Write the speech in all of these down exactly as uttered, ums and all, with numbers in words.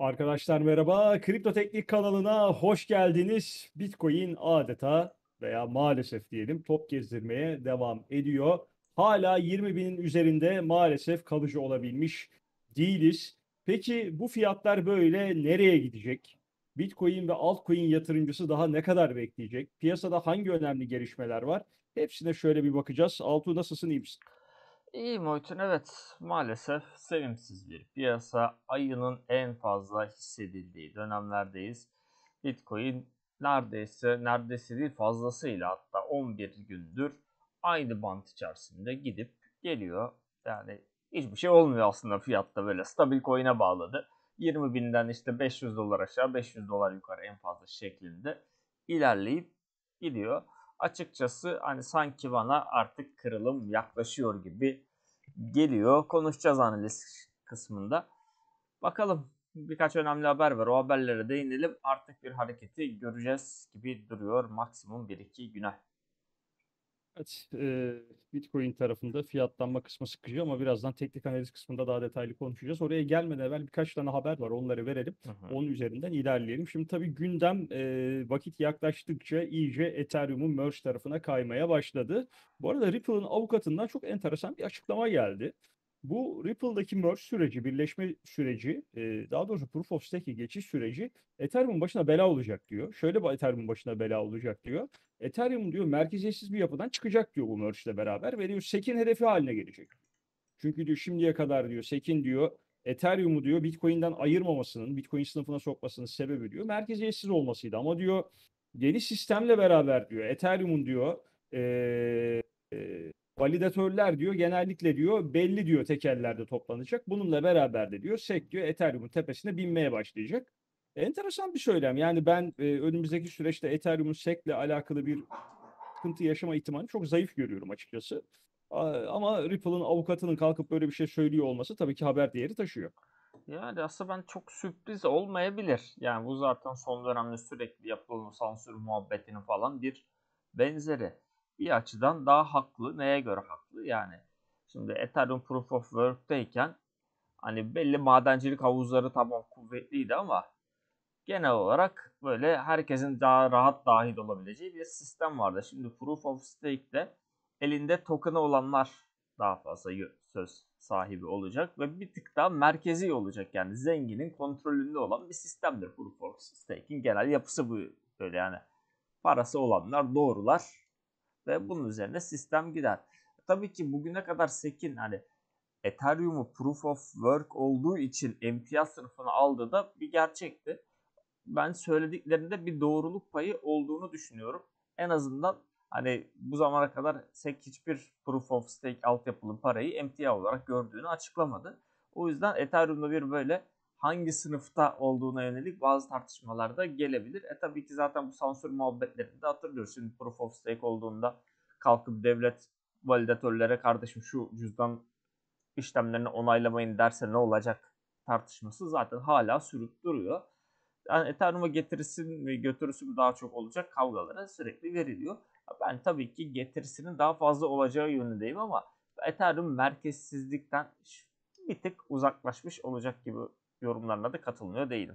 Arkadaşlar merhaba. Kripto Teknik kanalına hoş geldiniz. Bitcoin adeta veya maalesef diyelim top gezdirmeye devam ediyor. Hala yirmi binin üzerinde maalesef kalıcı olabilmiş değiliz. Peki bu fiyatlar böyle nereye gidecek? Bitcoin ve altcoin yatırımcısı daha ne kadar bekleyecek? Piyasada hangi önemli gelişmeler var? Hepsine şöyle bir bakacağız. Altuğ nasılsın, iyi misin? İyi Muhittin, evet, maalesef sevimsiz bir piyasa. Ayının en fazla hissedildiği dönemlerdeyiz. Bitcoin neredeyse neredeyse değil fazlasıyla hatta on bir gündür aynı bant içerisinde gidip geliyor. Yani hiçbir şey olmuyor aslında, fiyatta böyle stabil coin'e bağladı. yirmi binden işte beş yüz dolar aşağı beş yüz dolar yukarı en fazla şeklinde ilerleyip gidiyor. Açıkçası hani sanki bana artık kırılım yaklaşıyor gibi geliyor. Konuşacağız analiz kısmında. Bakalım, birkaç önemli haber var. O haberlere değinelim. Artık bir hareketi göreceğiz gibi duruyor. Maksimum bir iki güne. Evet, e, Bitcoin tarafında fiyatlanma kısmı sıkıcı ama birazdan teknik analiz kısmında daha detaylı konuşacağız. Oraya gelmeden evvel birkaç tane haber var, onları verelim. Hı hı. Onun üzerinden ilerleyelim. Şimdi tabii gündem e, vakit yaklaştıkça iyice Ethereum'un merge tarafına kaymaya başladı. Bu arada Ripple'ın avukatından çok enteresan bir açıklama geldi. Bu Ripple'daki merge süreci, birleşme süreci, e, daha doğrusu Proof of Stake'e geçiş süreci Ethereum'un başına bela olacak diyor. Şöyle bir Ethereum'un başına bela olacak diyor. Ethereum diyor merkeziyetsiz bir yapıdan çıkacak diyor bu merge ile beraber ve diyor sekin hedefi haline gelecek. Çünkü diyor şimdiye kadar diyor sekin diyor Ethereum'u diyor Bitcoin'den ayırmamasının, Bitcoin sınıfına sokmasının sebebi diyor merkeziyetsiz olmasıydı. Ama diyor yeni sistemle beraber diyor Ethereum'un diyor eee, eee, validatörler diyor genellikle diyor belli diyor tekellerde toplanacak. Bununla beraber de diyor S E C diyor Ethereum'un tepesine binmeye başlayacak. Enteresan bir söylem. Yani ben e, önümüzdeki süreçte Ethereum'un S E C ile alakalı bir sıkıntı yaşama ihtimalini çok zayıf görüyorum açıkçası. A- Ama Ripple'ın avukatının kalkıp böyle bir şey söylüyor olması tabii ki haber değeri taşıyor. Yani aslında ben çok sürpriz olmayabilir. Yani bu zaten son dönemde sürekli yapılan sansür muhabbetinin falan bir benzeri. Bir açıdan daha haklı. Neye göre haklı? Yani şimdi Ethereum Proof of Work'teyken hani belli madencilik havuzları tamam kuvvetliydi ama genel olarak böyle herkesin daha rahat dahil olabileceği bir sistem vardı. Şimdi Proof of Stake'de elinde token'ı olanlar daha fazla söz sahibi olacak ve bir tık daha merkezi olacak. Yani zenginin kontrolünde olan bir sistemdir Proof of Stake'in genel yapısı bu, böyle yani parası olanlar doğrular ve bunun üzerine sistem gider. Tabii ki bugüne kadar Sekin hani Ethereum'u Proof of Work olduğu için emtia sınıfına aldığı da bir gerçekti. Ben söylediklerinde bir doğruluk payı olduğunu düşünüyorum. En azından hani bu zamana kadar S E C hiçbir Proof of Stake altyapılı parayı emtia olarak gördüğünü açıklamadı. O yüzden Ethereum'da bir böyle hangi sınıfta olduğuna yönelik bazı tartışmalar da gelebilir. E tabii ki zaten bu sansür muhabbetlerini de hatırlıyoruz. Şimdi Proof of Stake olduğunda kalkıp devlet validatörlere kardeşim şu cüzdan işlemlerini onaylamayın derse ne olacak tartışması zaten hala sürüp duruyor. Yani Ethereum'a getirisi ve götürüsü mü daha çok olacak kavgalara sürekli veriliyor. Ben tabii ki getirisinin daha fazla olacağı yönündeyim ama Ethereum merkezsizlikten bir tık uzaklaşmış olacak gibi yorumlarına da katılmıyor değilim.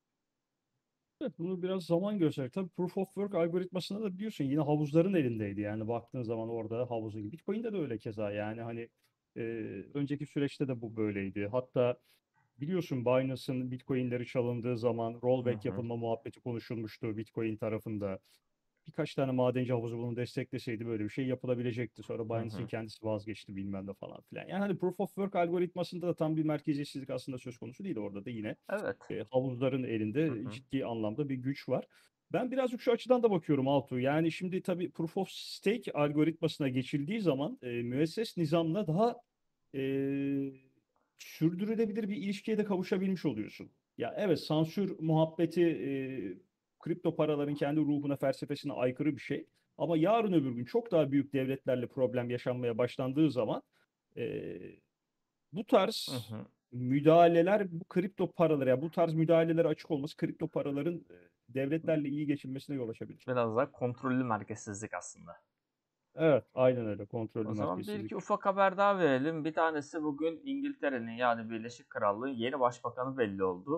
Evet, bunu biraz zaman gösterecek. Tabii Proof of Work algoritmasında da biliyorsun yine havuzların elindeydi. Yani baktığın zaman orada havuzu gibi. Bitcoin'de de öyle keza. Yani hani e, önceki süreçte de bu böyleydi. Hatta biliyorsun Binance'ın Bitcoin'leri çalındığı zaman Hı rollback hı, yapılma muhabbeti konuşulmuştu Bitcoin tarafında. Birkaç tane madenci havuzu bunu destekleseydi böyle bir şey yapılabilecekti. Sonra hı Binance'in hı. kendisi vazgeçti bilmem ne falan filan. Yani hani Proof of Work algoritmasında da tam bir merkeziyetsizlik aslında söz konusu değil. Orada da yine Evet. e, havuzların Hı elinde hı, ciddi anlamda bir güç var. Ben birazcık şu açıdan da bakıyorum Altuğ. Yani şimdi tabii Proof of Stake algoritmasına geçildiği zaman e, müesses nizamla daha e, sürdürülebilir bir ilişkiye de kavuşabilmiş oluyorsun. Ya evet sansür muhabbeti e, kripto paraların kendi ruhuna, felsefesine aykırı bir şey. Ama yarın öbür gün çok daha büyük devletlerle problem yaşanmaya başlandığı zaman e, bu hı tarz hı. müdahaleler, bu kripto paralara, yani bu tarz müdahalelere açık olması kripto paraların e, devletlerle iyi geçinmesine yol açabilir. Biraz daha kontrollü merkezsizlik aslında. Evet, aynen öyle. Kontrollü O zaman bir iki merkezsizlik. ufak haber daha verelim. Bir tanesi bugün İngiltere'nin yani Birleşik Krallığı'nın yeni başbakanı belli oldu.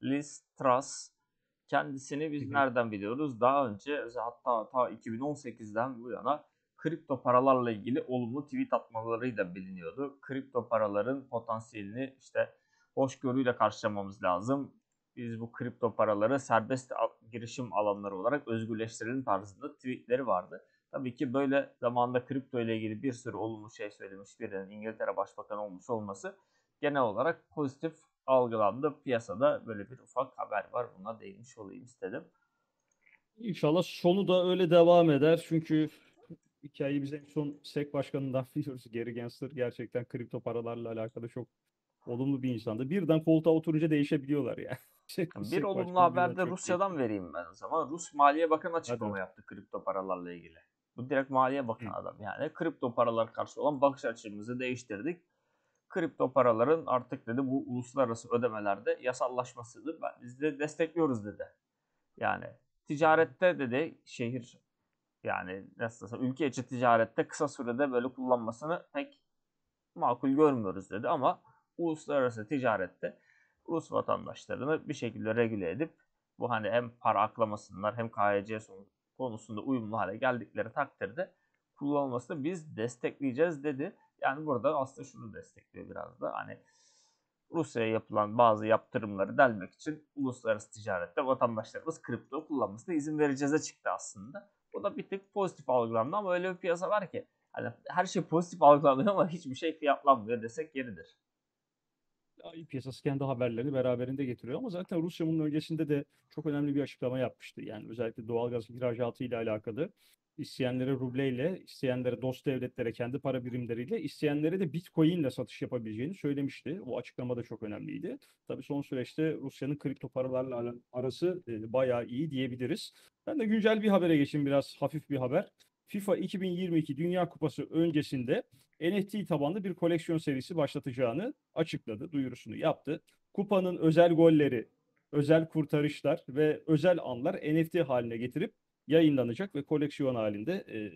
Liz Truss. Kendisini Hı biz hı. nereden biliyoruz? Daha önce hatta ta iki bin on sekizden bu yana kripto paralarla ilgili olumlu tweet atmalarıyla biliniyordu. Kripto paraların potansiyelini işte hoşgörüyle karşılamamız lazım. Biz bu kripto paraları serbest girişim alanları olarak özgürleştirelim tarzında tweetleri vardı. Tabii ki böyle zamanda kripto ile ilgili bir sürü olumlu şey söylemiş birinin İngiltere Başbakanı olmuş olması genel olarak pozitif algılandı. Piyasada böyle bir ufak haber var. Buna değinmiş olayım istedim. İnşallah sonu da öyle devam eder. Çünkü hikayeyi biz en son S E C başkanından biliyoruz. Gary Gensler gerçekten kripto paralarla alakalı çok olumlu bir insandı. Birden koltuğa oturunca değişebiliyorlar yani. Bir S E C olumlu başkanı haber birden de çok Rusya'dan değişti. vereyim ben o zaman. Rus Maliye Bakanı Hadi açıklama bakalım. yaptı kripto paralarla ilgili. Bu direkt Maliye Hı. Bakanı adam yani. Kripto paralar karşı olan bakış açımızı değiştirdik. Kripto paraların artık dedi bu uluslararası ödemelerde yasallaşmasıdır. Ben, biz de destekliyoruz dedi. Yani ticarette dedi şehir yani nasıl desem ülke içi ticarette kısa sürede böyle kullanmasını pek makul görmüyoruz dedi ama uluslararası ticarette Rus vatandaşlarını bir şekilde regüle edip bu hani hem para aklamasınlar hem K Y C konusunda uyumlu hale geldikleri takdirde kullanılmasını biz destekleyeceğiz dedi. Yani burada aslında şunu destekliyor biraz da hani Rusya'ya yapılan bazı yaptırımları delmek için uluslararası ticarette vatandaşlarımız kripto kullanmasına izin vereceğize çıktı aslında. Bu da bir tık pozitif algılandı ama öyle bir piyasa var ki hani her şey pozitif algılanıyor ama hiçbir şey fiyatlanmıyor desek yeridir. Ay piyasası kendi haberlerini beraberinde getiriyor ama zaten Rusya bunun öncesinde de çok önemli bir açıklama yapmıştı. Yani özellikle doğalgaz ihracatı ile alakalı isteyenlere rubleyle, isteyenlere dost devletlere kendi para birimleriyle, isteyenlere de Bitcoin ile satış yapabileceğini söylemişti. O açıklama da çok önemliydi. Tabii son süreçte Rusya'nın kripto paralarla arası e, bayağı iyi diyebiliriz. Ben de güncel bir habere geçeyim, biraz hafif bir haber. FIFA iki bin yirmi iki Dünya Kupası öncesinde N F T tabanlı bir koleksiyon serisi başlatacağını açıkladı, duyurusunu yaptı. Kupanın özel golleri, özel kurtarışlar ve özel anlar N F T haline getirip yayınlanacak ve koleksiyon halinde e,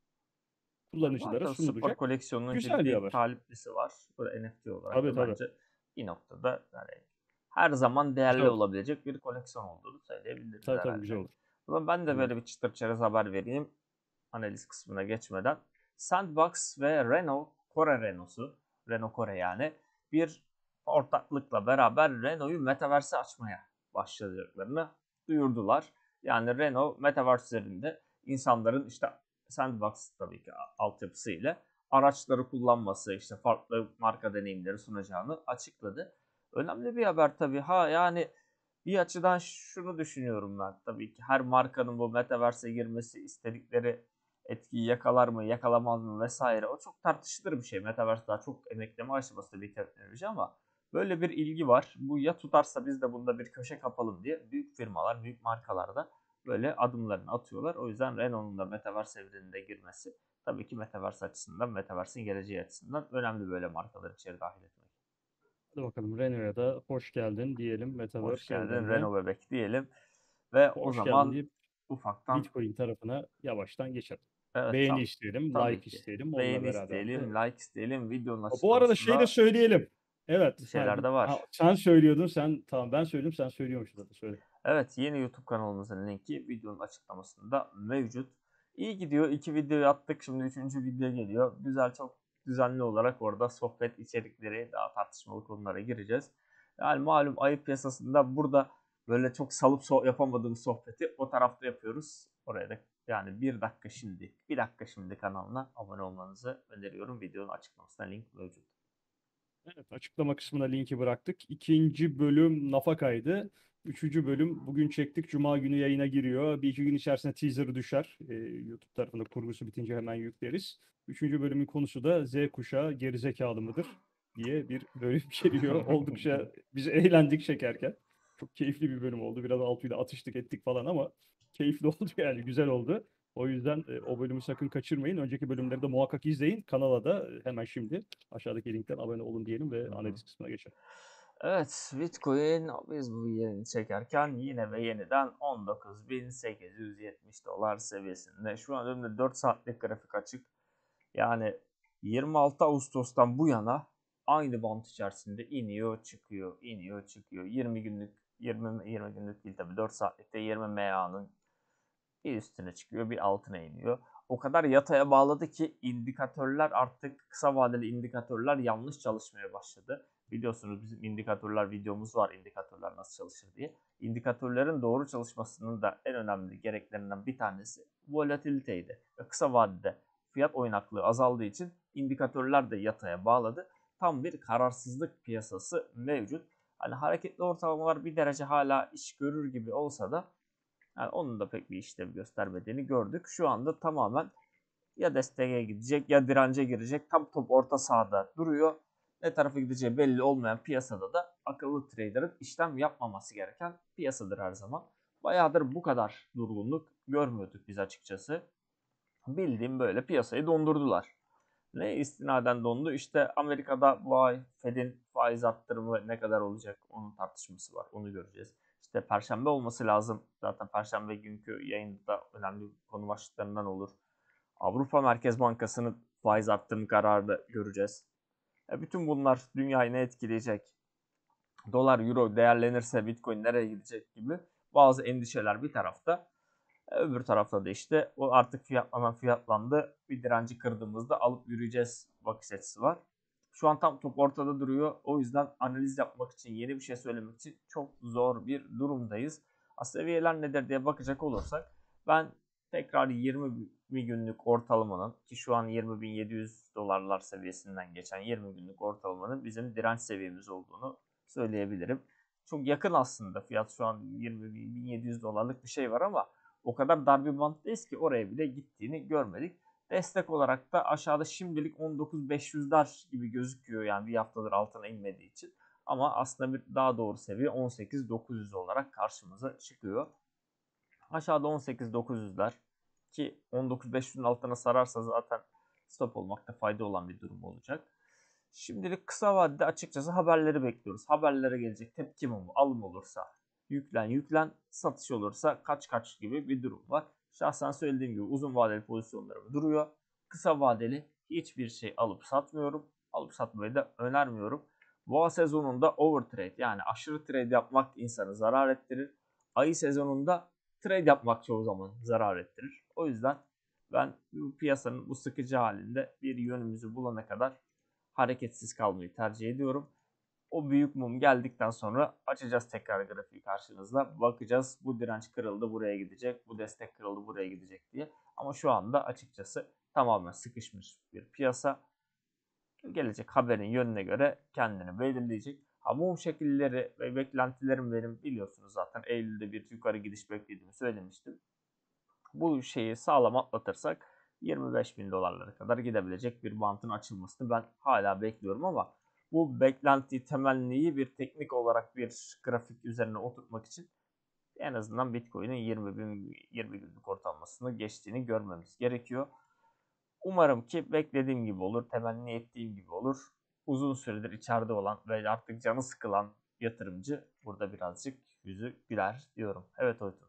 kullanıcılara Zaten spor sunulacak. koleksiyonunun Güzel bir ciddi haber. taliplisi var. Bu da N F T olarak Tabii da tabii. bence bir noktada yani her zaman Güzel değerli olur. olabilecek bir koleksiyon olduğunu söyleyebiliriz Tabii tabii güzel herhalde. olur. O zaman ben de Güzel olur. böyle bir çıtır çerez haber vereyim analiz kısmına geçmeden. Sandbox ve Renault, Kore Renault'su, Renault Kore yani bir ortaklıkla beraber Renault'u Metaverse'e açmaya başladıklarını duyurdular. Yani Renault Metaverse üzerinde insanların işte Sandbox tabii ki altyapısı ile araçları kullanması, işte farklı marka deneyimleri sunacağını açıkladı. Önemli bir haber tabii. Ha yani bir açıdan şunu düşünüyorum ben. Tabii ki her markanın bu Metaverse'e girmesi istedikleri etkiyi yakalar mı, yakalamaz mı vesaire. O çok tartışılır bir şey. Metaverse daha çok emekleme aşamasında bir teknoloji ama böyle bir ilgi var. Bu ya tutarsa biz de bunda bir köşe kapalım diye büyük firmalar, büyük markalar da böyle adımlarını atıyorlar. O yüzden Renault'un da Metaverse evrenine girmesi tabii ki Metaverse açısından, Metaverse'in geleceği açısından önemli böyle markaları içeri dahil etmek. Hadi bakalım, Renault'a da hoş geldin diyelim Hoş Metaverse geldin evrenine. Renault bebek diyelim. Ve o Hoş geldin zaman deyip ufaktan Bitcoin tarafına yavaştan geçelim. evet Beğeni tam isteyelim, tabii like ki. isteyelim. Onunla Beğeni beraber isteyelim, de. like isteyelim. Videonun Bu arada şey de açıklamasında söyleyelim. bir Evet. Ha, şeyler de ha, var. sen söylüyordun. Sen tamam, ben söylüyorum. Sen söylüyormuşsun zaten. Söyle. Evet, yeni YouTube kanalımızın linki videonun açıklamasında mevcut. İyi gidiyor. İki video attık. Şimdi üçüncü video geliyor. Güzel, çok düzenli olarak orada sohbet içerikleri, daha tartışmalı konulara gireceğiz. Yani malum ayı piyasasında burada böyle çok salıp so yapamadığımız sohbeti o tarafta yapıyoruz. Oraya da yani bir dakika şimdi, bir dakika şimdi kanalına abone olmanızı öneriyorum. Videonun açıklamasında link mevcut. Evet, açıklama kısmına linki bıraktık. İkinci bölüm nafakaydı. Üçüncü bölüm bugün çektik. Cuma günü yayına giriyor. Bir iki gün içerisinde teaser düşer. Ee, YouTube tarafında kurgusu bitince hemen yükleriz. Üçüncü bölümün konusu da Z kuşağı gerizekalı mıdır diye bir bölüm geliyor. Oldukça biz eğlendik çekerken. Çok keyifli bir bölüm oldu. Biraz Altuğ'yla atıştık ettik falan ama keyifli oldu yani, güzel oldu. O yüzden e, o bölümü sakın kaçırmayın. Önceki bölümleri de muhakkak izleyin. Kanala da e, hemen şimdi aşağıdaki linkten abone olun diyelim ve analiz kısmına geçelim. Evet, Bitcoin biz bu yayını çekerken yine ve yeniden on dokuz bin sekiz yüz yetmiş dolar seviyesinde. Şu an önümde dört saatlik grafik açık. Yani yirmi altı Ağustos'tan bu yana aynı bant içerisinde iniyor, çıkıyor, iniyor, çıkıyor. yirmi günlük yirmi yirmi günlük değil tabii, dört saatlikte yirmi M A'nın bir üstüne çıkıyor, bir altına iniyor. O kadar yataya bağladı ki indikatörler artık, kısa vadeli indikatörler yanlış çalışmaya başladı. Biliyorsunuz bizim indikatörler videomuz var, indikatörler nasıl çalışır diye. İndikatörlerin doğru çalışmasının da en önemli gereklerinden bir tanesi volatiliteydi. Ve kısa vadede fiyat oynaklığı azaldığı için indikatörler de yataya bağladı. Tam bir kararsızlık piyasası mevcut. Hani hareketli ortalamalar bir derece hala iş görür gibi olsa da yani onun da pek bir işlev göstermediğini gördük. Şu anda tamamen ya desteğe gidecek ya dirence girecek. Tam top orta sahada duruyor. Ne tarafa gideceği belli olmayan piyasada da akıllı trader'ın işlem yapmaması gereken piyasadır her zaman. Bayağıdır bu kadar durgunluk görmüyorduk biz açıkçası. Bildiğim böyle piyasayı dondurdular. Ne istinaden dondu? İşte Amerika'da bu ay Fed'in faiz arttırımı ne kadar olacak, onun tartışması var. Onu göreceğiz. İşte Perşembe olması lazım. Zaten Perşembe günkü yayında önemli konu başlıklarından olur. Avrupa Merkez Bankası'nın faiz arttırım kararını göreceğiz. E bütün bunlar dünyayı ne etkileyecek? Dolar, euro değerlenirse Bitcoin nereye gidecek gibi bazı endişeler bir tarafta. Öbür tarafta da işte o artık fiyatlanan fiyatlandı. Bir direnci kırdığımızda alıp yürüyeceğiz bakış açısı var. Şu an tam top ortada duruyor. O yüzden analiz yapmak için, yeni bir şey söylemek için çok zor bir durumdayız. Seviyeler nedir diye bakacak olursak ben tekrar yirmi günlük ortalamanın, ki şu an yirmi bin yedi yüz dolarlar seviyesinden geçen yirmi günlük ortalamanın bizim direnç seviyemiz olduğunu söyleyebilirim. Çok yakın aslında, fiyat şu an yirmi bin yedi yüz dolarlık bir şey var ama o kadar dar bir banttayız ki oraya bile gittiğini görmedik. Destek olarak da aşağıda şimdilik on dokuz bin beş yüzler gibi gözüküyor. Yani bir haftadır altına inmediği için. Ama aslında bir daha doğru seviye on sekiz bin dokuz yüz olarak karşımıza çıkıyor. Aşağıda on sekiz bin dokuz yüzler ki on dokuz bin beş yüzün altına sararsa zaten stop olmakta fayda olan bir durum olacak. Şimdilik kısa vadede açıkçası haberleri bekliyoruz. Haberlere gelecek tepki mi, alım olursa yüklen yüklen, satış olursa kaç kaç gibi bir durum var. Şahsen söylediğim gibi uzun vadeli pozisyonlarım duruyor. Kısa vadeli hiçbir şey alıp satmıyorum. Alıp satmayı da önermiyorum. Boğa sezonunda overtrade, yani aşırı trade yapmak insanı zarar ettirir. Ayı sezonunda trade yapmak çoğu zaman zarar ettirir. O yüzden ben bu piyasanın bu sıkıcı halinde bir yönümüzü bulana kadar hareketsiz kalmayı tercih ediyorum. O büyük mum geldikten sonra açacağız tekrar grafiği karşınızda. Bakacağız, bu direnç kırıldı buraya gidecek, bu destek kırıldı buraya gidecek diye. Ama şu anda açıkçası tamamen sıkışmış bir piyasa. Gelecek haberin yönüne göre kendini belirleyecek. Ha, mum şekilleri ve beklentilerim benim biliyorsunuz zaten. Eylül'de bir yukarı gidiş beklediğimi söylemiştim. Bu şeyi sağlam atlatırsak yirmi beş bin dolarlara kadar gidebilecek bir bantın açılmasını ben hala bekliyorum ama bu beklenti, temenniyi bir teknik olarak bir grafik üzerine oturtmak için en azından Bitcoin'in yirmi bin yirmi günlük ortalamasını geçtiğini görmemiz gerekiyor. Umarım ki beklediğim gibi olur, temenni ettiğim gibi olur. Uzun süredir içeride olan ve artık canı sıkılan yatırımcı burada birazcık yüzü güler diyorum. Evet Oytun.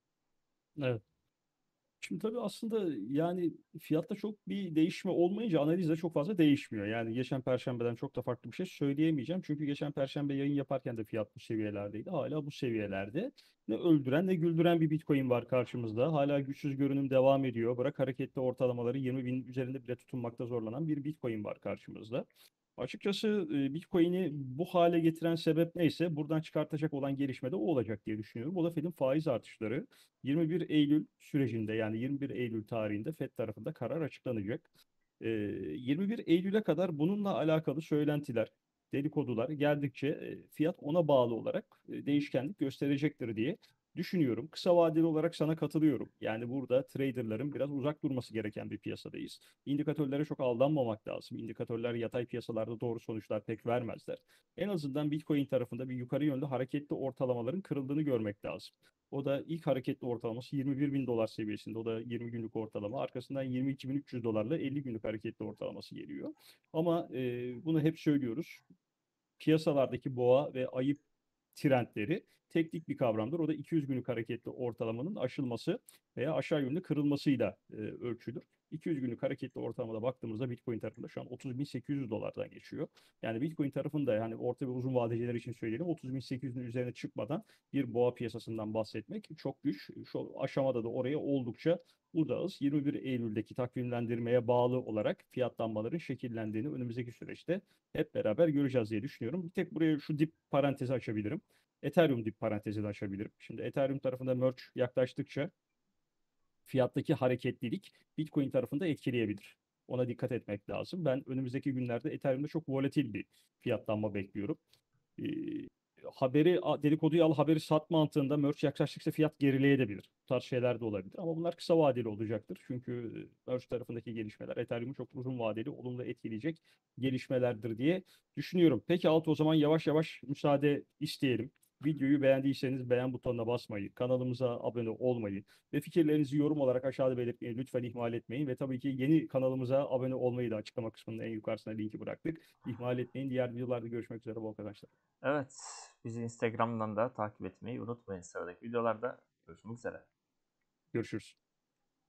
Evet. Şimdi tabii aslında yani fiyatta çok bir değişme olmayınca analiz de çok fazla değişmiyor. Yani geçen Perşembe'den çok da farklı bir şey söyleyemeyeceğim. Çünkü geçen Perşembe yayın yaparken de fiyat bu seviyelerdeydi. Hala bu seviyelerde. Ne öldüren ne güldüren bir Bitcoin var karşımızda. Hala güçsüz görünüm devam ediyor. Bırak hareketli ortalamaları yirmi bin üzerinde bile tutunmakta zorlanan bir Bitcoin var karşımızda. Açıkçası e, Bitcoin'i bu hale getiren sebep neyse buradan çıkartacak olan gelişme de o olacak diye düşünüyorum. O da Fed'in faiz artışları. yirmi bir Eylül sürecinde, yani yirmi bir Eylül tarihinde Fed tarafında karar açıklanacak. Ee, yirmi bir Eylül'e kadar bununla alakalı söylentiler, dedikodular geldikçe e, fiyat ona bağlı olarak e, değişkenlik gösterecektir diye düşünüyorum. Kısa vadeli olarak sana katılıyorum. Yani burada traderların biraz uzak durması gereken bir piyasadayız. İndikatörlere çok aldanmamak lazım. İndikatörler yatay piyasalarda doğru sonuçlar pek vermezler. En azından Bitcoin tarafında bir yukarı yönlü hareketli ortalamaların kırıldığını görmek lazım. O da ilk hareketli ortalaması yirmi bir bin dolar seviyesinde. O da yirmi günlük ortalama. Arkasından yirmi iki bin üç yüz dolarla elli günlük hareketli ortalaması geliyor. Ama e, bunu hep söylüyoruz. Piyasalardaki boğa ve ayı trendleri teknik bir kavramdır. O da iki yüz günlük hareketli ortalamanın aşılması veya aşağı yönlü kırılmasıyla e, ölçülür. iki yüz günlük hareketli ortalamada baktığımızda Bitcoin tarafında şu an otuz bin sekiz yüz dolardan geçiyor. Yani Bitcoin tarafında yani orta ve uzun vadeciler için söyleyelim otuz bin sekiz yüzün üzerine çıkmadan bir boğa piyasasından bahsetmek çok güç. Şu aşamada da oraya oldukça uzağız. yirmi bir Eylül'deki takvimlendirmeye bağlı olarak fiyatlanmaların şekillendiğini önümüzdeki süreçte hep beraber göreceğiz diye düşünüyorum. Bir tek buraya şu dip parantezi açabilirim. Ethereum dip parantezi de açabilirim. Şimdi Ethereum tarafında merge yaklaştıkça fiyattaki hareketlilik Bitcoin tarafında etkileyebilir. Ona dikkat etmek lazım. Ben önümüzdeki günlerde Ethereum'da çok volatil bir fiyatlanma bekliyorum. Ee, haberi dedikoduyu al haberi sat mantığında merge yaklaştıkça fiyat gerileyebilir. Bu tarz şeyler de olabilir ama bunlar kısa vadeli olacaktır. Çünkü merge tarafındaki gelişmeler Ethereum'u çok uzun vadeli olumlu etkileyecek gelişmelerdir diye düşünüyorum. Peki Altı o zaman yavaş yavaş müsaade isteyelim. Videoyu beğendiyseniz beğen butonuna basmayı, kanalımıza abone olmayı ve fikirlerinizi yorum olarak aşağıda belirtmeyi lütfen ihmal etmeyin. Ve tabii ki yeni kanalımıza abone olmayı da açıklama kısmının en yukarısına linki bıraktık. İhmal etmeyin. Diğer videolarda görüşmek üzere bol arkadaşlar. Evet, bizi Instagram'dan da takip etmeyi unutmayın sıradaki videolarda. Görüşmek üzere. Görüşürüz.